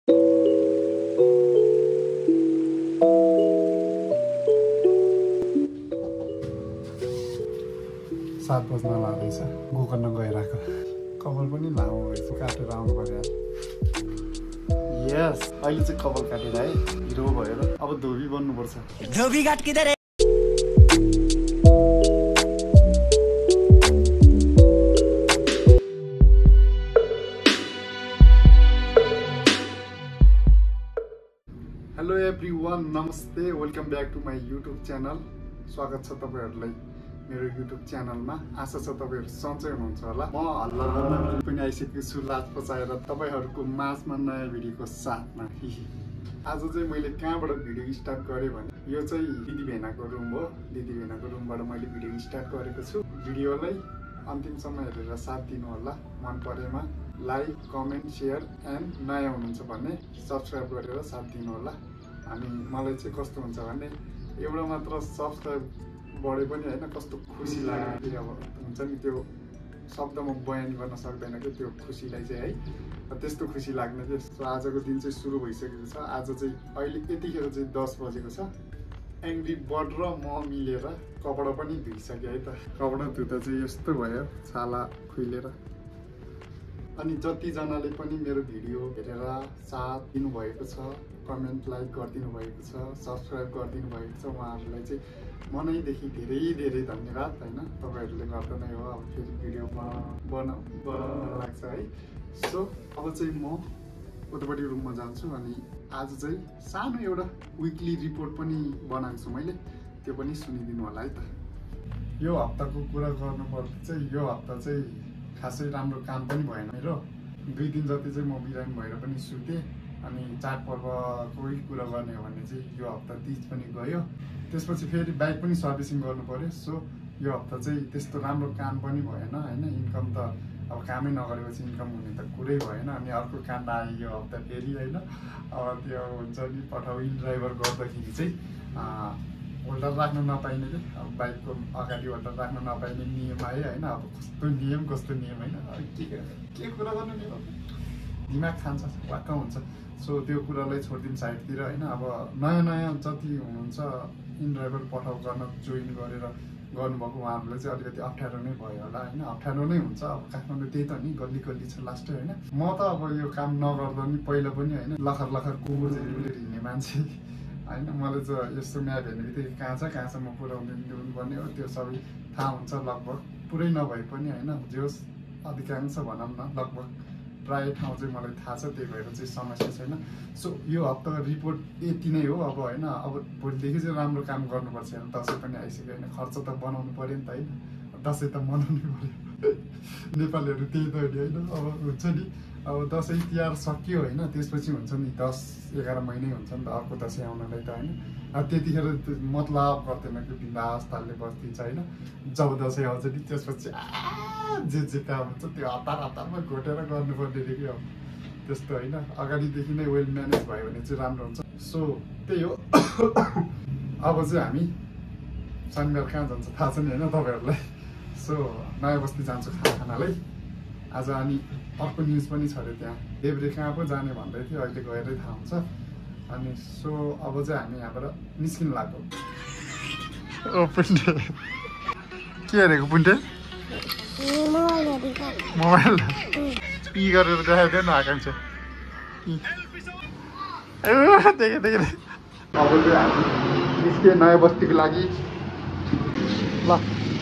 7 बज्न लाग्दैछ गोकर्ण गइरहेको कपाल पनि लामो भएछ काटेर आउनु पर्यो यस अहिले चाहिँ कपाल काटेर है हिरो भएर अब धोबी बन्नुपर्छ धोबी घाट किधर है हेलो एभ्रीवन नमस्ते welcome back to my YouTube channel स्वागत छ तपाईहरुलाई मेरो युट्युब च्यानलमा आशा छ तपाईहरु सन्चै हुनुहुन्छ होला म हल्ला गर्न पनि आइसकेको छु लाज पचाएर तपाईहरुको माझमा नयाँ भिडियोको साथमा आज चाहिँ मैले कहाँबाट भिडियो स्टार्ट गरे भने यो चाहिँ दिदी भेनाको रुम हो दिदी भेनाको रुमबाट मैले भिडियो स्टार्ट गरेको छु भिडियोलाई अन्तिमसम्म हेरेर साथ दिनु होला मन परेमा लाइक कमेन्ट शेयर एन्ड नयाँ हुनुहुन्छ भने सब्स्क्राइब गरेर साथ दिनु होला अनि मलाई चाहिँ कस्तो हुन्छ भने एउटा मात्र सब्स्क्राइब बढे पनि हैन कस्तो खुसी लाग्यो अब हुन्छ नि त्यो शब्दमा बयान गर्न सक्दैन के त्यो खुसीलाई चाहिँ है त्यस्तो खुसी लाग्ने के सो आजको दिन चाहिँ सुरु भइसकेको छ आज चाहिँ अहिले यतिखेर चाहिँ 10 बजेको छ एङ्ग्री बर्ड र म मिलेर कपडा पनि धुइसके है त कपडा धुँदा चाहिँ यस्तो भयो छाला खुइलेर अनि जति जनाले पनि मेरो भिडियो हेरेर साथ दिनुभएको छ कमेन्ट लाइक गरिदिनु भएको छ सब्स्क्राइब गरिदिनु भएको छ उहाँहरूलाई चाहिँ मनैदेखि धेरै धन्यवाद हैन तपाईहरुले गर्दा नै हो अब फेरि भिडियो बनाउन लाग्छ है सो अब चाहिँ म उतापट्टि रुममा जान्छु अनि आज चाहिँ सानो एउटा विकली रिपोर्ट पनि बनाएको छु मैले त्यो पनि सुनिदिनु होला है त यो हप्ताको कुरा गर्नुपर्दा चाहिँ यो हप्ता चाहिँ खासै राम्रो काम पनि भएन मेरो 2 दिन जति चाहिँ म बिरामी भएर पनि सुते अनि चाडपर्वकै कुरा गर्ने हो भने चाहिँ यो हप्ता तीज पनि गयो त्यसपछि फेरि बाइक पनि सर्भिसिङ गर्नु पर्यो सो यो हप्ता चाहिँ त्यस्तो राम्रो काम पनि भएन हैन इन्कम त अब कामै नगरेपछि इन्कम हुने त कुरै भएन अनि अर्को काण्ड आयो यो हप्ता फेरि हैन अब त्यो हुन्छ नि पठाउ ड्राइभर गर्दाखेरि चाहिँ होल्डर राख्न नपाइने के अब बाइकको अगाडि होल्डर राख्न नपाइने नियम आयो हैन अब कस्तो नियम हैन के कुरा गर्नु नि दिमाग खान्छ वाक्क हुन्छ सो त्यो कुरालाई छोडिदिनु साइडतिर हैन अब नयाँ जति हुनुहुन्छ इन ड्राइभर पठाउ गर्न जोइन गरेर गर्नुभएको उहाँहरूलाई चाहिँ अलिकति अप्ठ्यारो नै भयो होला हैन अप्ठ्यारो नै हुन्छ अब काठमाडौँ त्यही त नि गल्ली छ लास्टै हैन म त अब यो काम नगर्दा नि पहिला पनि हैन लखर कुकुर चाहिँ हिँड्ने मान्छे हैन मलाई चाहिँ यस्तो म्याप हेर्ने बित्तिकै कहाँसम्म पुर्याउनु पर्ने हो त्यो सबै थाहा हुन्छ लगभग पुरै नभए पनि हैन जोस् अधिकांश भनौँ न लगभग प्राय ठाउँ चाहिँ मलाई थाहा छ त्यही भएर चाहिँ समस्या छैन सो यो हप्ताको रिपोर्ट यति नै हो अब हैन अब भोलिदेखि चाहिँ राम्रो काम गर्नुपर्छ हैन दसैँ पनि आइसक्यो हैन खर्च त बनाउनु पर्यो नि त हैन दसैँ त मनाउनु पर्यो नेपालीहरू त्यही त हैन अब हुन्छ नि अब दसैँ तिहार सकियो हैन त्यसपछि हुन्छ नि 10-11 महिनै हुन्छ नि त अर्को दसैँ आउनलाई त हैन अब त्यतिखेर मतलब गर्दैन कि बिन्दास तालले बस्दिन्छ हैन जब दसैँ आउँछ नि त्यसपछि जे काम हुन्छ त्यो हतारमा घोटेर गर्नुपर्ने रे कि अब त्यस्तो हैन अगाडिदेखि नै वेल म्यानेज भयो भने चाहिँ राम्रो हुन्छ सो त्यही हो अब चाहिँ हामी शनिबार कहाँ जान्छ थाहा छ नि हैन तपाईहरुलाई सो नयाँ बस्ती जान्छु खानालाई आज अनि अर्को न्युज पनि छ रे त्यहाँ देब्रे कहाँ पो जाने भन्दै थियो अहिले गएरै थाहा हुन्छ अनि सो अब चाहिँ हामी यहाँबाट निस्किनु लाग्यो ओ पुन्टे के हेरेको पुन्टे मोबाइल पी गरेर देखाइदियो न आकांक्षा देखेँ अब चाहिँ हामी निस्के नयाँ बस्तीको लागि ल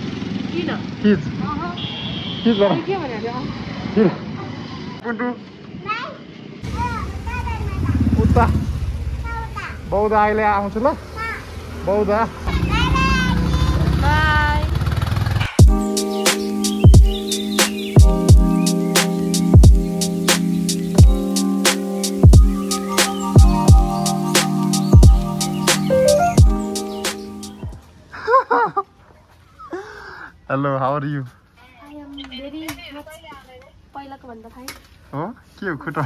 उता बौद्ध अहिले आउँछु ल बौद्ध Hello, how are you? I am very much पहिलाको भन्दा फाइन हो के हो खुट्टा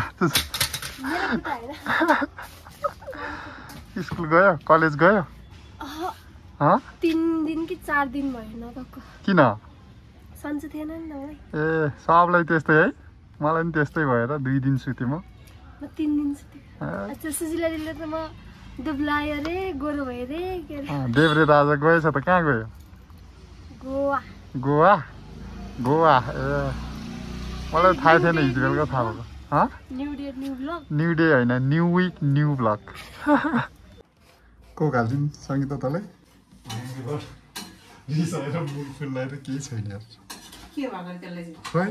स्कुल गयो कलेज गयो 3 दिन कि 4 दिन भयो नगएको किन सन्चो थिएन नि मलाई ए सबलाई त्यस्तै है मलाई पनि त्यस्तै भएर 2 दिन सुते म 3 दिन सुते अच्छा सुजिलाले त म दुब्लायो रे गोरो भयो रे के देब्रे राजा गएछ त कहाँ गयो गोवा गोवा गोवा ए मलाई थाहा थिएन हिजो बेलुका थाहा भएको new day new blog new day होइन न्यू विक न्यू ब्लग को हालिदिनु सङ्गीता तँलाई रिसाएर मुख फुल्लाएर केही छैन यार के भएको त्यसलाई चाहिँ खै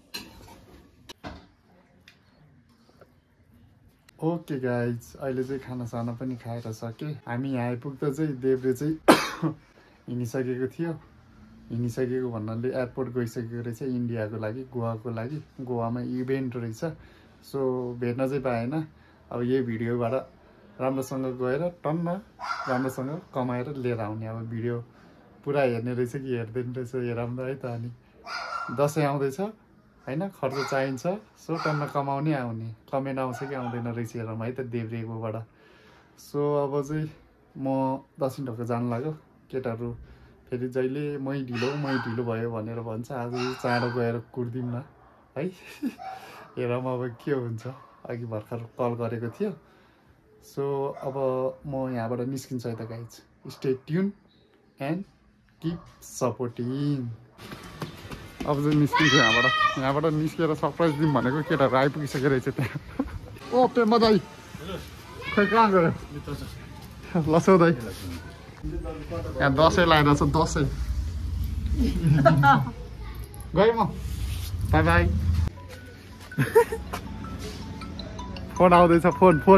ओके गाइज अहिले चाहिँ खानासाना पनि खाएर सकेँ हामी यहाँ आइपुग्दा चाहिँ देब्रे चाहिँ हिँडिसकेको थियो हिँडिसकेको भन्नाले एयरपोर्ट गइसकेको रहेछ इन्डियाको लागि गोवाको लागि गोवामा इभेन्ट रहेछ सो भेट्न चाहिँ पाएन अब यही भिडियोबाट राम्रोसँग गएर टन्न राम्रोसँग कमाएर लिएर आउने अब भिडियो पुरा हेर्ने रहेछ कि हेर्दैन रहेछ हेरौँ त है त अनि दसैँ आउँदैछ होइन खर्च चाहिन्छ सो टन्न कमाउने आउने कमेन्ट आउँछ कि आउँदैन रहेछ हेरौँ है त देब्रेकोबाट सो अब चाहिँ म दक्षिण ढोका जानु लाग्यो केटाहरू फेरि जहिले मै ढिलो भयो भनेर भन्छ आज चाँडो गएर कुर्दिउँ न है हेरौँ अब के हुन्छ अघि भर्खर कल गरेको थियो सो अब म यहाँबाट निस्किन्छु है त guys stay tuned and keep supporting अब चाहिँ निस्किन्छु यहाँबाट निस्केर सरप्राइज दिउँ भनेको केटाहरू आइपुगिसकेको रहेछ त्यहाँ ओ पेम्बा दाइ खै कहाँ गयो लसौ दाइ यहाँ दसैँ लगाएर छ दसैँ गएँ म बाई बाई फोन आउँदैछ फोन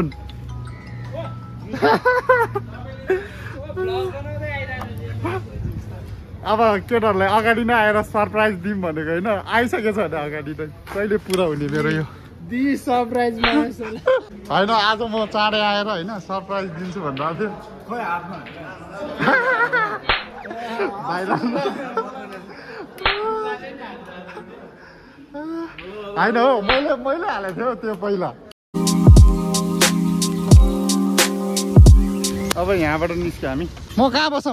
अब केटाहरूलाई अगाडि नै आएर सरप्राइज दिउँ भनेको होइन आइसकेछ भने अगाडि नै कहिले पुरा हुने मेरो यो सरप्राइज होइन आज म चाँडै आएर होइन सरप्राइज दिन्छु भनेर आएको होइन हौ मैले हालेको थियो त्यो पहिला अब यहाँबाट निस्क्यो हामी म कहाँ बसौँ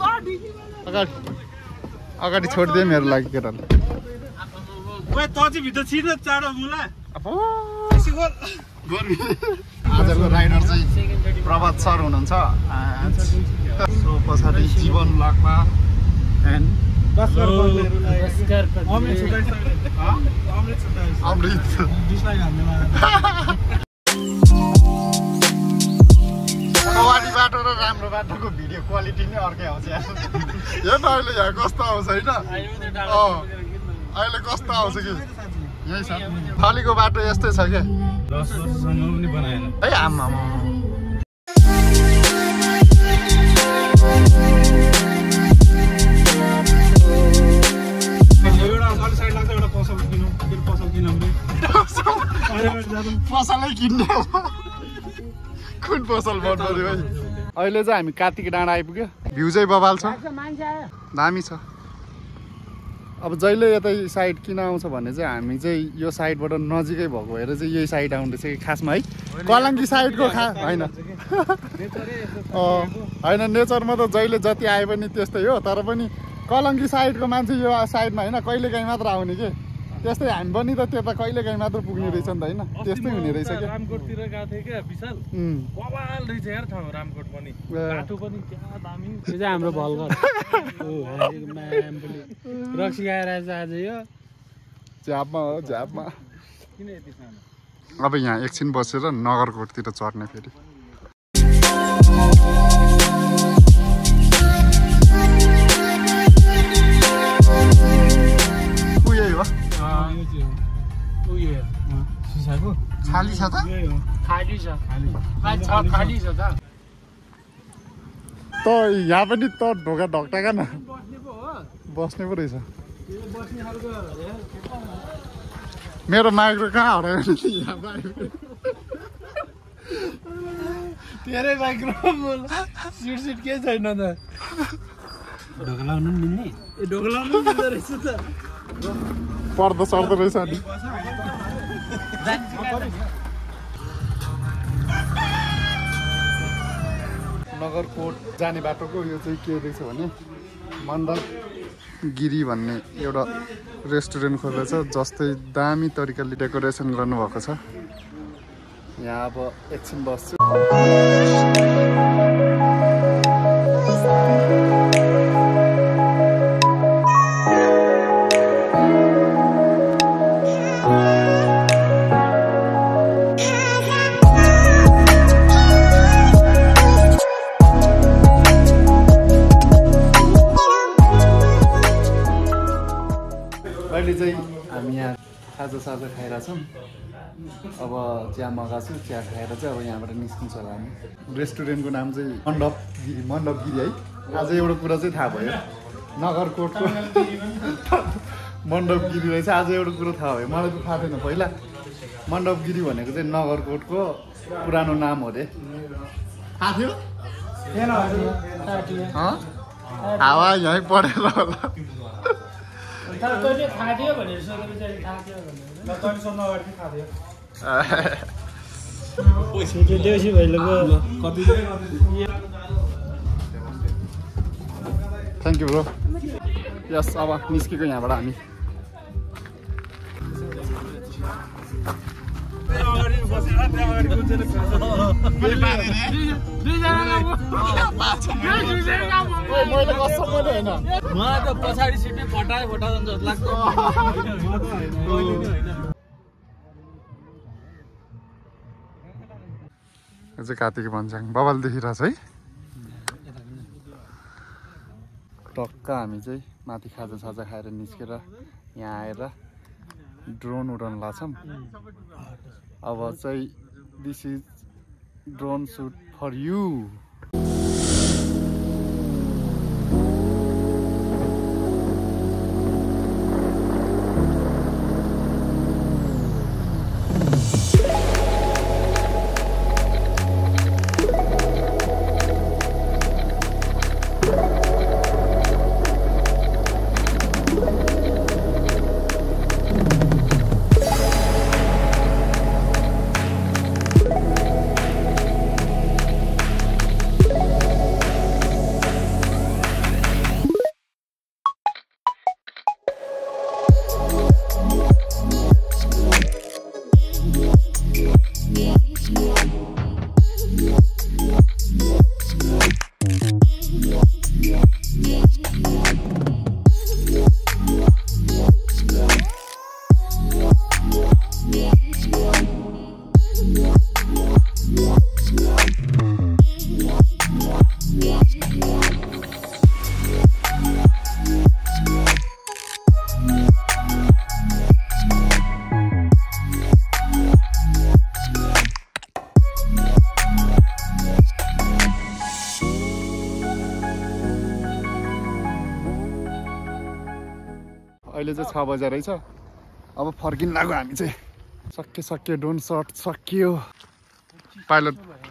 अगाडि छोडिदिएँ मेरो लागि केटाले आजको राइडर चाहिँ प्रभात सर हुनुहुन्छ सो पछाडि जीवन लाक्पा एन्ड अमृत सवारी बाटो र राम्रो बाटोको भिडियो क्वालिटी नै अर्कै आउँछ हेर्न अहिले यहाँ कस्तो आउँछ होइन अहिले कस्तो आउँछ कि यही छ थलीको बाटो यस्तै छ क्या है आमा पसलै किन्ने कुन पसल मन पर्यो है अहिले चाहिँ हामी कार्तिक डाँडा आइपुग्यो भ्यू चाहिँ बबाल छ दामी छ अब जहिले यतै साइड किन आउँछ भने चाहिँ हामी चाहिँ यो साइडबाट नजिकै भएको भएर चाहिँ यही साइड आउँदैछ कि खासमा है कलङ्गी साइडको होइन होइन नेचरमा त जहिले जति आए पनि त्यस्तै हो तर पनि कलङ्गी साइडको मान्छे यो साइडमा होइन कहिलेकाहीँ मात्र आउने के त्यस्तै हामी पनि त त्यता कहिलेकाहीँ मात्र पुग्ने रहेछ नि त होइन त्यस्तै हुने रहेछ क्या रामकोटतिर गएको थिएँ क्या विशाल बवाल रहेछ यार ठाउँ रामकोट पनि बाटो पनि क्या दामी त्यो चाहिँ हाम्रो भलघर रक्सी आएर आज यो झ्यापमा हो झ्यापमा किन यति सानो अब यहाँ एकछिन बसेर नगरकोटतिर चढ्ने फेरि खाली छ त खाली छ खाली छ त त यहाँ पनि त ढोका ढकटका न बस्ने पो रहेछ मेरो माइक्रो कहाँ हरायो तेरै माइक्रो सिट के छैन त ढोका लाउनु नि मिल्ने ढोका लाउनु मिल्दो रहेछ त पर्दो सर्दो रहेछ नि नगरकोट जाने बाटोको यो चाहिँ के रहेछ भने मण्डपगिरी भन्ने एउटा रेस्टुरेन्ट खोलेको छ जस्तै दामी तरिकाले डेकोरेसन गर्नुभएको छ यहाँ अब एकछिन बस्छु। अहिले चाहिँ हामी यहाँ खाजा खाइरहेछौँ। अब चिया मगाएको छु, चिया खाएर चाहिँ अब यहाँबाट निस्किन्छ होला हामी। रेस्टुरेन्टको नाम चाहिँ मण्डपगिरी है। आज एउटा कुरा चाहिँ थाहा भयो, नगरकोटको मण्डपगिरी रहेछ। आज एउटा कुरो थाहा भयो, मलाई त थाहा थिएन पहिला। मण्डपगिरी भनेको चाहिँ नगरकोटको पुरानो नाम हो अरे। थाहा थियो? हावा यहीँ पढेर होला। Thank you bro. यस अब निस्केको यहाँबाट हामी। मैले कसम पनि होइन, मलाई त पछाडि सिटै फटाए जस्तो लाग्छ। यो चाहिँ कार्तिक भन्छाङ बबाल देखिरहेछ है। टक्क हामी चाहिँ माथि खाजा खाएर निस्केर यहाँ आएर ड्रोन उडाउन लाग्छौँ। अब चाहिँ this is drone shoot for you. अहिले चाहिँ 6 बजे रहेछ। अब फर्किन लाग्यो हामी चाहिँ। सक्यो ड्रोन सट सकियो। पाइलट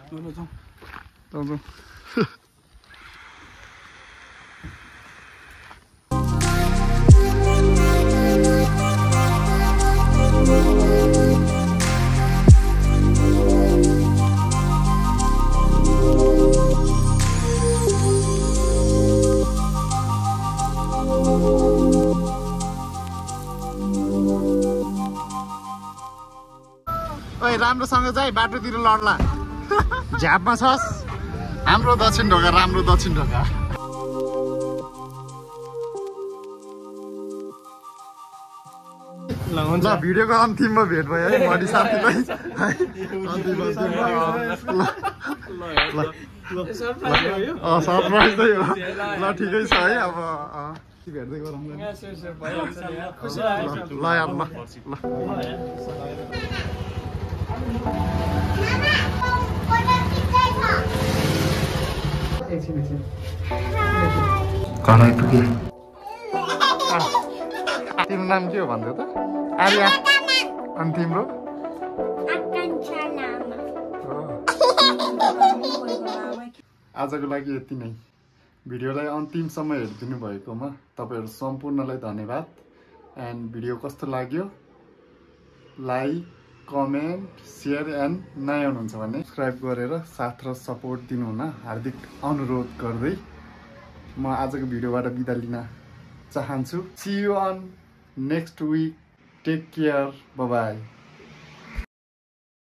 राम्रोसँग जाए, बाटोतिर लड्ला। झ्यापमा छस्। हाम्रो दक्षिण ढोका, राम्रो दक्षिण ढोका। ल भिडियोको अन्तिममा भेट भयो है मडी साथीलाई। सरप्राइज नै हो। ल ठिकै छ है। अब भेट्दै गरौँ ल यार। ल तिम्रो नाम के हो भन्दै त? आर्या। अनि तिम्रो? आजको लागि यति नै। भिडियोलाई अन्तिमसम्म हेरिदिनु भएकोमा तपाईँहरू सम्पूर्णलाई धन्यवाद। एन्ड भिडियो कस्तो लाग्यो लाइक, कमेन्ट, सेयर एन्ड नयाँ हुनुहुन्छ भने सब्सक्राइब गरेर साथ र सपोर्ट दिनुहुन हार्दिक अनुरोध गर्दै म आजको भिडियोबाट बिदा लिन चाहन्छु। See you on next week. Take care. Bye by.